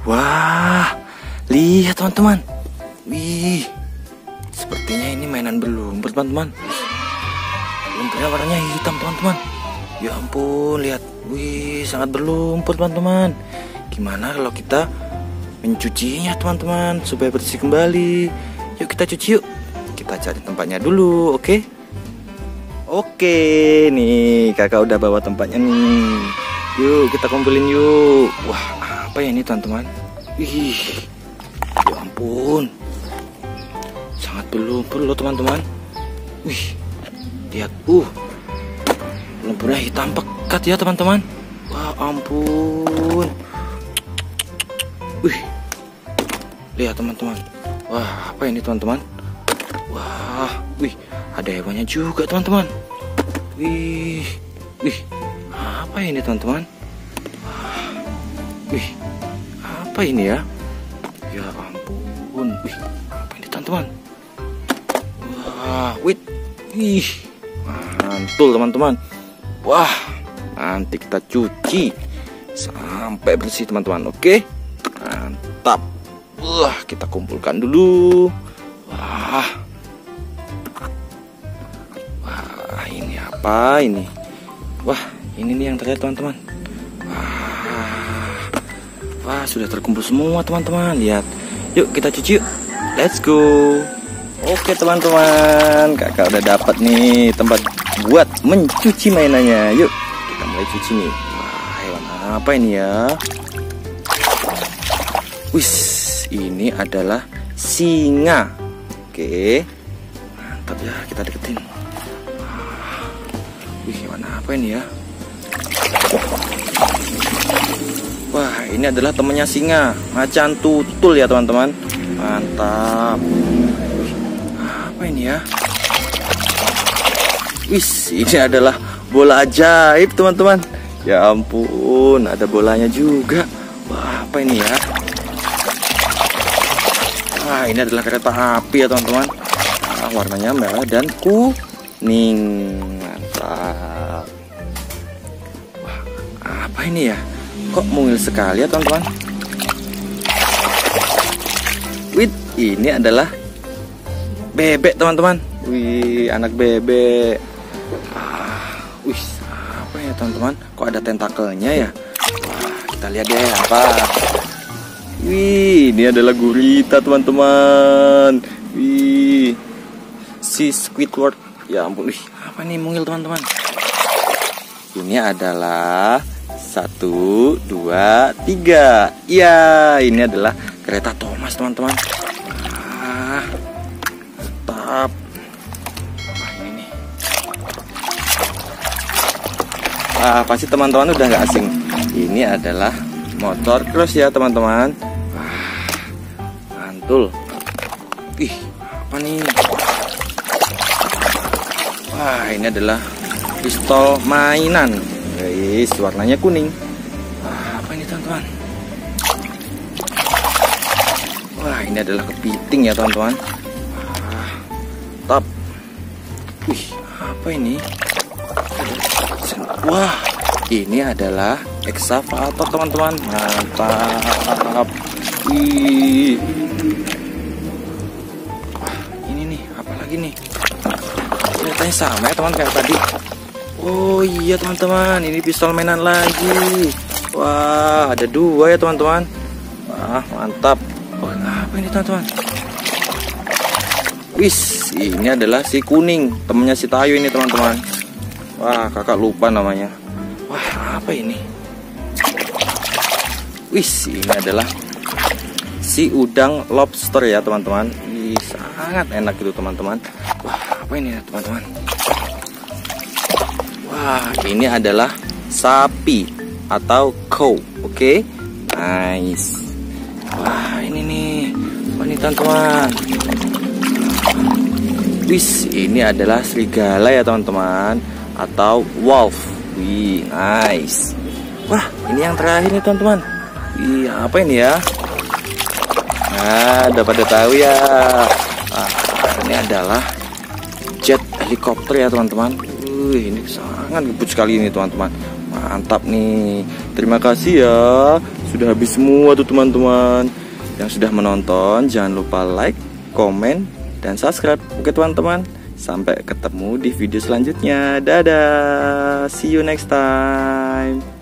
Wah, lihat teman-teman. Wih, sepertinya ini mainan berlumpur teman-teman. Lumpurnya warnanya hitam teman-teman. Ya ampun, lihat. Wih, sangat berlumpur teman-teman. Gimana kalau kita mencucinya teman-teman supaya bersih kembali? Yuk kita cuci yuk. Kita cari tempatnya dulu, oke? Oke, nih kakak udah bawa tempatnya nih. Yuk kita kumpulin yuk. Wah, apa ya ini teman-teman? Wih, ya ampun, sangat berlumpur loh teman-teman. Wih, lihat, lumpurnya hitam pekat ya teman-teman. Wah ampun. Wih, lihat teman-teman. Wah, apa ini teman-teman? Wah, wih, ada hewannya juga teman-teman. Wih, apa ini teman-teman? Wih, apa ini ya? Ya ampun, wih, apa ini teman-teman? Wah, wih, mantul teman-teman. Wah, nanti kita cuci sampai bersih teman-teman, oke? Mantap. Wah, kita kumpulkan dulu. Wah, ini apa ini? Wah, ini nih yang terlihat teman-teman. Wah, sudah terkumpul semua teman-teman. Lihat, yuk kita cuci yuk. Let's go. Oke teman-teman, kakak udah dapat nih tempat buat mencuci mainannya. Yuk kita mulai cuci nih. Wah, hewan apa ini ya? Wis, ini adalah singa. Oke, mantap ya, kita deketin. Wih, hewan apa ini ya? Wah, ini adalah temannya singa, macan tutul ya teman-teman. Mantap. Wih, apa ini ya? Wis, ini adalah bola ajaib teman-teman. Ya ampun, ada bolanya juga. Wah, apa ini ya? Wah, ini adalah kereta api ya teman-teman. Warnanya merah dan kuning. Mantap. Wah, apa ini ya? Kok mungil sekali ya teman-teman? Wih, ini adalah bebek teman-teman. Wih, anak bebek. Wih, apa ya teman-teman? Kok ada tentakelnya ya? Wah, kita lihat deh apa. Wih, ini adalah gurita teman-teman. Wih, si Squidward. Ya ampun, wih, apa nih mungil teman-teman? Ini adalah 1, 2, 3. Ya, ini adalah kereta Thomas teman-teman. Mantap. Wah, ini nih. Pasti teman-teman udah nggak asing. Ini adalah motor cross ya teman-teman. Mantul. Ih, apa nih? Wah, ini adalah pistol mainan. Guys, warnanya kuning. Wah, apa ini teman-teman? Wah, ini adalah kepiting ya teman-teman. Top. Wih, apa ini? Wah, ini adalah eksavator teman-teman. Mantap. Wih. Wah, ini nih, apa lagi nih? Ceritanya sama ya teman kayak tadi. Oh iya teman-teman, ini pistol mainan lagi. Wah, ada 2 ya teman-teman. Wah, mantap. Oh, apa ini teman-teman? Wis, ini adalah si kuning, temennya si Tayo ini teman-teman. Wah, kakak lupa namanya. Wah, apa ini? Wis, ini adalah si udang lobster ya teman-teman. Sangat enak itu teman-teman. Wah, apa ini ya teman-teman? Wah, ini adalah sapi atau cow. Oke, nice. Wah, ini nih. Wah, ini teman-teman. Wis, ini adalah serigala ya teman-teman, atau wolf. Wih, nice. Wah, ini yang terakhir nih teman-teman. Wih, apa ini ya? Nah, udah pada tahu ya. Ini adalah jet helikopter ya teman-teman. Wih, ini sangat ngebut sekali ini teman-teman. Mantap nih. Terima kasih ya sudah habis semua tuh teman-teman. Yang sudah menonton jangan lupa like, komen, dan subscribe. Oke teman-teman, sampai ketemu di video selanjutnya. Dadah, see you next time.